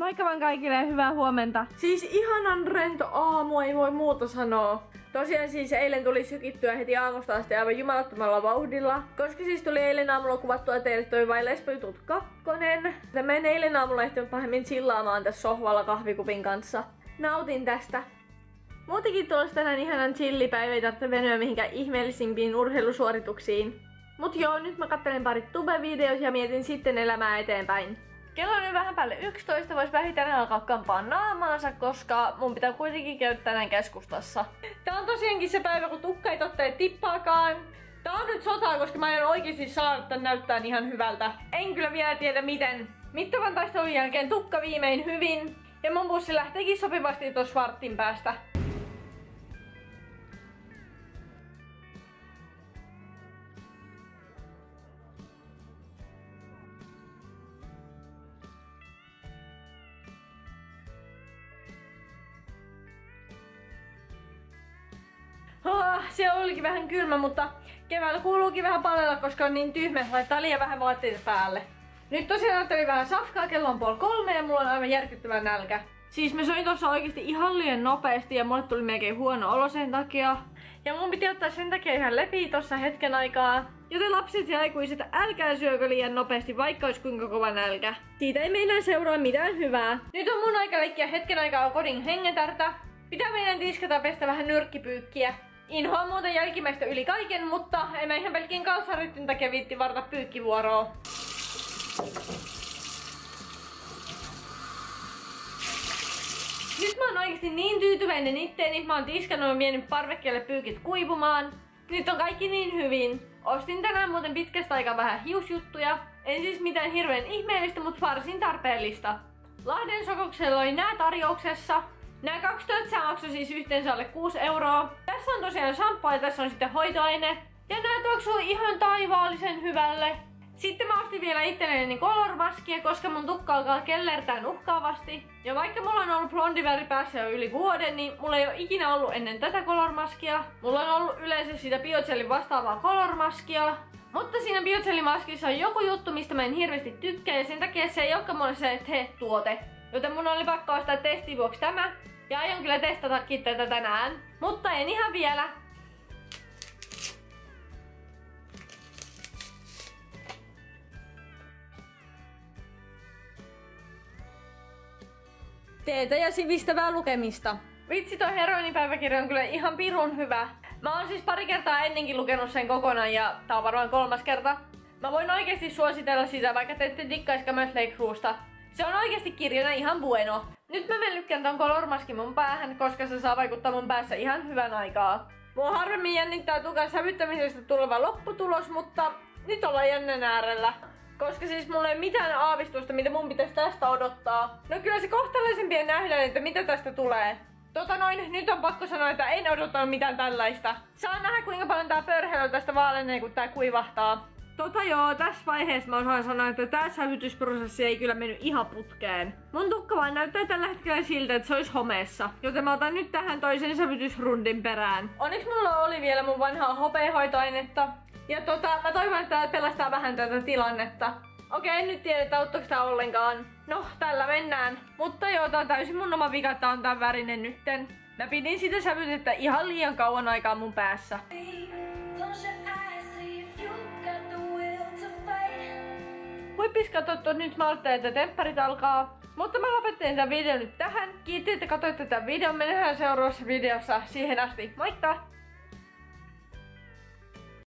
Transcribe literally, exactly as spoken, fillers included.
Moikka vaan kaikille ja hyvää huomenta. Siis ihanan rento aamu, ei voi muuta sanoa. Tosiaan siis eilen tuli sykittyä heti aamusta asti aivan jumalattomalla vauhdilla. Koska siis tuli eilen aamulla kuvattua teille toi vai Lesbojutut kakkonen. Mä en eilen aamulla ehtinyt pahemmin chillaamaan tässä sohvalla kahvikupin kanssa. Nautin tästä. Muutenkin tuossa tänään ihanan chillipäivä, ei tarvitse venyä mihinkään ihmeellisimpiin urheilusuorituksiin. Mut joo, nyt mä katselen parit tube-videot ja mietin sitten elämää eteenpäin. Kello on nyt vähän päälle yksitoista, vois vähitellen alkaa kampaa naamaansa, koska mun pitää kuitenkin käydä tänään keskustassa. Tää on tosiaankin se päivä, kun tukka ei totta tippaakaan. Tää on nyt sotaa, koska mä aion oikeesti saada tän näyttää ihan hyvältä. En kyllä vielä tiedä miten. Mittavan taistelun jälkeen tukka viimein hyvin. Ja mun bussi lähteekin sopivasti tuossa vartin päästä. Oh, se olikin vähän kylmä, mutta keväällä kuuluukin vähän palella, koska on niin tyhmä, laittaa liian vähän vaatteita päälle. Nyt tosiaan ajattelin vähän safkaa, kello on puoli kolme ja mulla on aivan järkyttävä nälkä. Siis mä söin tossa oikeesti ihan liian nopeasti ja mulle tuli melkein huono olo sen takia. Ja mun piti ottaa sen takia ihan lepiä tossa hetken aikaa. Joten lapset ja aikuiset, älkää syökö liian nopeasti, vaikka olisi kuinka kova nälkä. Siitä ei meidän seuraa mitään hyvää. Nyt on mun aika leikkiä hetken aikaa kodin hengätärtä. Pitää meidän tiskata pestä vähän nyrkkipyykkiä. Inhoan muuten jälkimmäistä yli kaiken, mutta en mä ihan pelkkiin kalsarittin takia viitti varata pyykkivuoroa. Nyt mä oon oikeesti niin tyytyväinen itteeni, mä oon tiskannut ja vienyt parvekkeelle pyykit kuivumaan. Nyt on kaikki niin hyvin. Ostin tänään muuten pitkästä aikaa vähän hiusjuttuja. En siis mitään hirveän ihmeellistä, mutta varsin tarpeellista. Lahden Sokoksella oli nää tarjouksessa. Nää kaksi tötsää maksoi siis yhteensä alle kuusi euroa. Tässä on tosiaan shampoo ja tässä on sitten hoitoaine. Ja nää tuoksuu ihan taivaallisen hyvälle. Sitten mä ostin vielä itselleni color-maskia, koska mun tukka alkaa kellertään uhkaavasti. Ja vaikka mulla on ollut blondiväri päässä jo yli vuoden, niin mulla ei ole ikinä ollut ennen tätä color-maskia. Mulla on ollut yleensä sitä Biocellin vastaavaa color-maskia. Mutta siinä Biocellimaskissa on joku juttu, mistä mä en hirveästi tykkää ja sen takia se ei olekaan mulle se he-tuote. Joten mun oli pakko ostaa testin vuoksi tämä. Ja aion kyllä testatakin tätä tänään. Mutta en ihan vielä. Teetä ja sivistävää lukemista. Vitsi, toi heroinipäiväkirja on kyllä ihan pirun hyvä. Mä oon siis pari kertaa ennenkin lukenut sen kokonaan ja tää on varmaan kolmas kerta. Mä voin oikeesti suositella sitä, vaikka te ette dikkaiskaan Mötley Cruesta. Se on oikeesti kirjana ihan bueno. Nyt mä menlykkään ton color-maskin mun päähän, koska se saa vaikuttaa mun päässä ihan hyvän aikaa. Mua harvemmin jännittää tukan sävyttämisestä tuleva lopputulos, mutta nyt ollaan jännän äärellä. Koska siis mulla ei mitään aavistusta, mitä mun pitäisi tästä odottaa. No kyllä se kohtalaisempi nähdään, että mitä tästä tulee. Tota noin, nyt on pakko sanoa, että en odottanut mitään tällaista. Saa nähdä kuinka paljon tää pörhelö tästä vaalenee, kun tää kuivahtaa. Tota joo, tässä vaiheessa mä osaan sanoa, että tää sävytysprosessi ei kyllä mennyt ihan putkeen. Mun tukka vaan näyttää tällä hetkellä siltä, että se olisi homeessa. Joten mä otan nyt tähän toisen sävytysrundin perään. Onneksi mulla oli vielä mun vanhaa hopeahoitoainetta. Ja tota, mä toivon, että tää pelastaa vähän tätä tilannetta. Okei, en nyt tiedä, että auttoiko tää ollenkaan. No, tällä mennään. Mutta joo, tää on täysin mun oma vika, että on tää värinen nytten. Mä pidin sitä sävytettä ihan liian kauan aikaa mun päässä. Huippis katsottu, nyt mä aloitan, että tempparit alkaa. Mutta mä lopettelen tämän videon nyt tähän. Kiitos, että katsoitte tämän videon. Me nähdään seuraavassa videossa. Siihen asti, moikka!